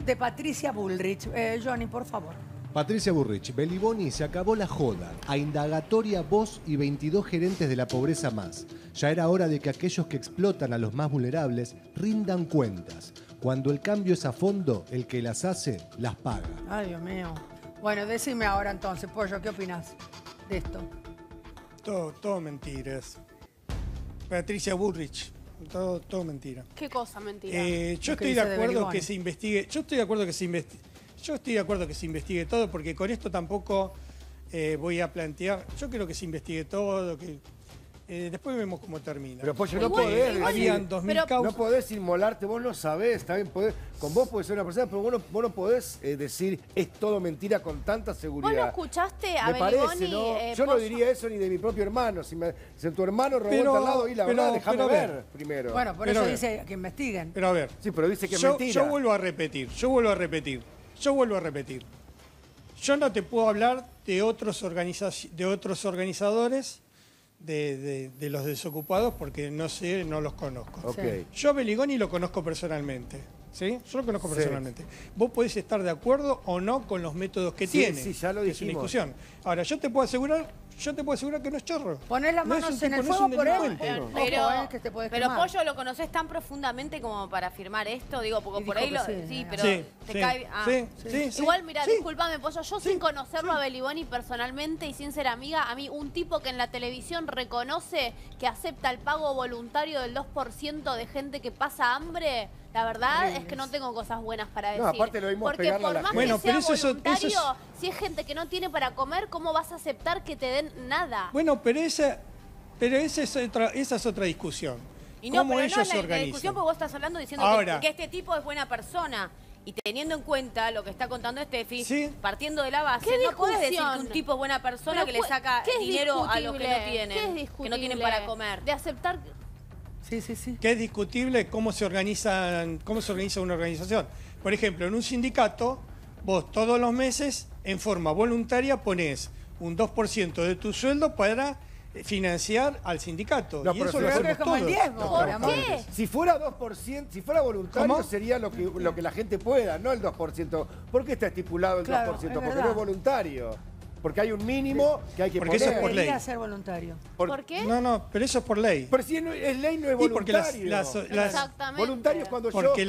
de Patricia Bullrich. Johnny, por favor. Patricia Bullrich, Beliboni, se acabó la joda. A indagatoria vos y 22 gerentes de la pobreza más. Ya era hora de que aquellos que explotan a los más vulnerables rindan cuentas. Cuando el cambio es a fondo, el que las hace, las paga. Ay, Dios mío. Bueno, decime ahora entonces, Pollo, ¿qué opinas de esto? Todo mentiras. Patricia Bullrich, todo mentira. ¿Qué cosa mentira? Yo estoy de acuerdo que se investigue. Yo estoy de acuerdo que se investigue todo, porque con esto tampoco voy a plantear. Yo quiero que se investigue todo, que después vemos cómo termina. Pero Pollo, no podés decir, habían 2000 causas. no podés inmolarte, vos no sabés, está bien, con vos podés ser una persona, pero vos no podés decir es todo mentira con tanta seguridad. ¿Vos no escuchaste a Me Beliboni? parece, ¿no? Yo no diría eso ni de mi propio hermano. Si tu hermano robó al lado y la verdad, déjame ver primero. Bueno, por eso dice que investiguen. Pero a ver. Sí, pero dice que es mentira. Yo vuelvo a repetir. Yo no te puedo hablar de otros organizadores de los desocupados porque no sé, no los conozco. Okay. Yo a Beliboni lo conozco personalmente. ¿Sí? Yo lo conozco personalmente. Vos podés estar de acuerdo o no con los métodos que tiene. Sí, ya lo dijimos. Es una discusión. Ahora, yo te puedo asegurar que no es chorro. Ponés las manos en el fuego por él. Pero Pollo, ¿lo conocés tan profundamente como para afirmar esto? Digo, porque por ahí Igual, mira, discúlpame, Pollo, yo sin conocerlo a Beliboni personalmente y sin ser amiga, a mí un tipo que en la televisión reconoce que acepta el pago voluntario del 2% de gente que pasa hambre, la verdad es que no tengo cosas buenas para decir. No, aparte lo vimos porque pegarle por a la más gente. que sea voluntario, si es gente que no tiene para comer, ¿cómo vas a aceptar que te den nada? Bueno, pero esa es otra discusión. Y no, ¿Cómo pero ellos no se la organizan? discusión porque vos estás hablando diciendo que este tipo es buena persona. Y teniendo en cuenta lo que está contando Steffi, partiendo de la base, no podés decir que un tipo es buena persona que le saca dinero a los que no tienen, que no tienen para comer. De aceptar... Sí. Que es discutible cómo se organiza una organización. Por ejemplo, en un sindicato, vos todos los meses, en forma voluntaria, ponés un 2% de tu sueldo para financiar al sindicato. No, y pero eso lo hacemos como el todos. diezmo. ¿Por qué? Si fuera 2%, si fuera voluntario, ¿Cómo? sería lo que la gente pueda, no el 2%. ¿Por qué está estipulado el 2%? Porque no es voluntario. Porque hay un mínimo que hay que poner. Eso es por ley. Debería ser voluntario. ¿Por qué? No, pero eso es por ley. Pero si es ley, no es voluntario. Y porque Exactamente. Voluntario es cuando porque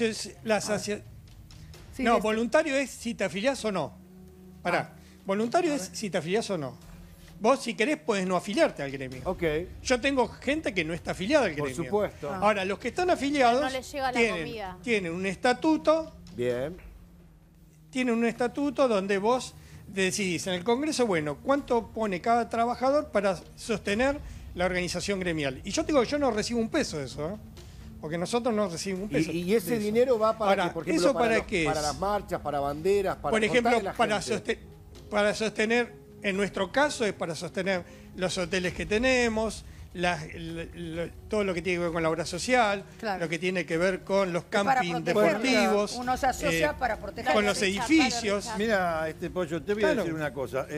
yo... voluntario es si te afiliás o no. Pará. Voluntario es si te afiliás o no. Vos, si querés, podés no afiliarte al gremio. Ok. Yo tengo gente que no está afiliada al gremio. Por supuesto. Ahora, los que están afiliados no les llega la comida. tienen un estatuto. Bien. Tienen un estatuto donde vos decidís en el Congreso, bueno, cuánto pone cada trabajador para sostener la organización gremial. Y yo te digo que yo no recibo un peso de eso, ¿eh? Porque nosotros no recibimos un peso. ¿Y ese dinero va para qué? Por ejemplo, ¿eso para qué es? Para las marchas, para banderas, para... Por ejemplo, para sostener, en nuestro caso es para sostener los hoteles que tenemos, todo lo que tiene que ver con la obra social, lo que tiene que ver con los campings deportivos. Uno se asocia para proteger con los edificios. Mira, Pollo, te voy a decir una cosa.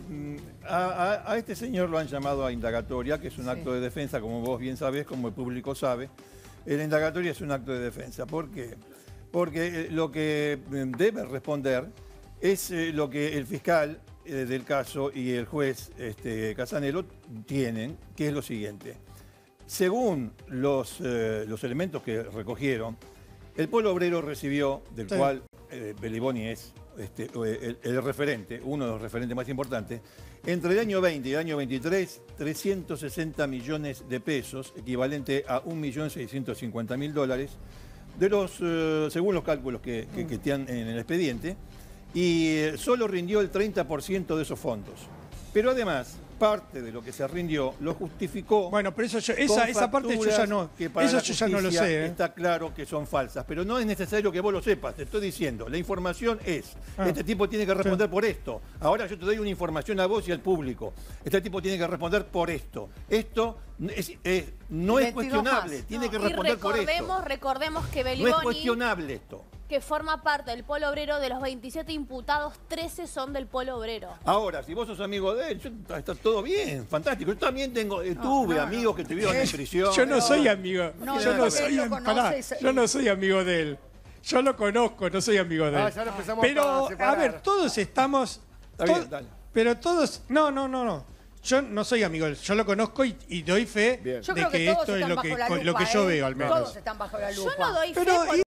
A este señor lo han llamado a indagatoria, que es un acto de defensa, como vos bien sabés, como el público sabe. La indagatoria es un acto de defensa. ¿Por qué? Porque lo que debe responder es lo que el fiscal del caso y el juez Casanelo tienen, que es lo siguiente. Según los elementos que recogieron, el pueblo obrero recibió, del cual Beliboni es el referente, uno de los referentes más importantes, entre el año 20 y el año 23, 360 millones de pesos, equivalente a 1.650.000 dólares, de según los cálculos que están en el expediente, y solo rindió el 30% de esos fondos. Pero además, parte de lo que se rindió lo justificó. Bueno, pero esa parte yo ya no, eso yo ya no lo sé. Está claro que son falsas, pero no es necesario que vos lo sepas. Te estoy diciendo, la información es, este tipo tiene que responder por esto. Ahora yo te doy una información a vos y al público. Este tipo tiene que responder por esto. Esto no es cuestionable, tiene que responder por esto. Recordemos que Beliboni... No es cuestionable esto. Que forma parte del Polo Obrero, de los 27 imputados, 13 son del Polo Obrero. Ahora, si vos sos amigo de él, está todo bien, fantástico. Yo también tuve amigos que estuvieron en prisión. Yo no soy amigo. Yo no soy amigo de él. Yo lo conozco, no soy amigo de él. Ya lo empezamos Pero, a separar. a ver, todos estamos... Está bien, dale. Pero todos... No. Yo no soy amigo de él. Yo lo conozco y doy fe Bien. Yo de creo que todos esto es están lo bajo que, la lo lupa, que yo veo, al menos. Todos están bajo la lupa. Yo no doy fe Pero, porque